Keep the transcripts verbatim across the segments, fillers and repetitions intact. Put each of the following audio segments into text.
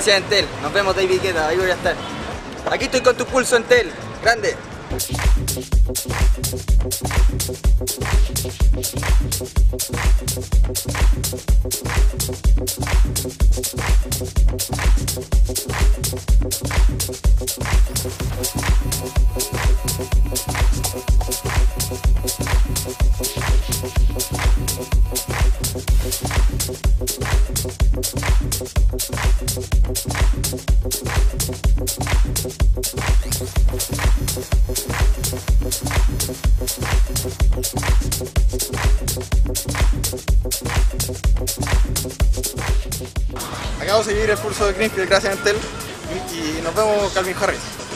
Gracias, Entel. Nos vemos, David Guetta. Ahí voy a estar. Aquí estoy con tu pulso, Entel. Grande. Acabo de seguir el pulso de Greenfield, gracias a Entel, y nos vemos Calvin Harris.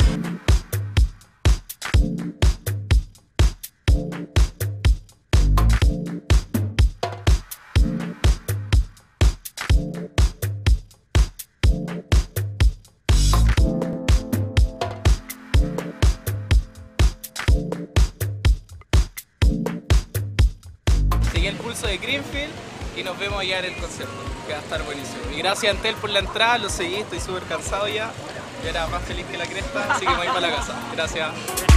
Sigue el pulso de Greenfield y nos vemos allá en el concierto, que va a estar buenísimo. Y gracias a Entel por la entrada, lo seguí, estoy súper cansado ya. Yo era más feliz que la cresta, así que me voy para la casa. Gracias.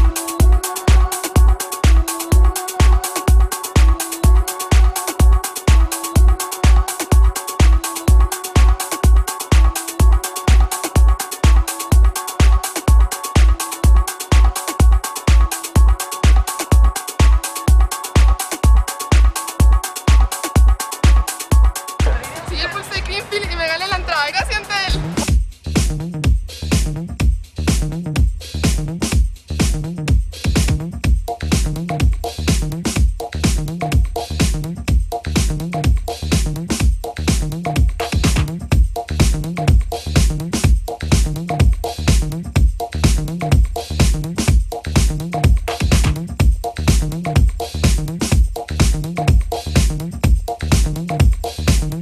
Seguí el pulso de Greenfield y me gané la entrada. Gracias, Entel.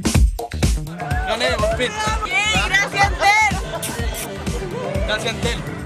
Gané, por fin. Gracias, Entel. Gracias, Entel.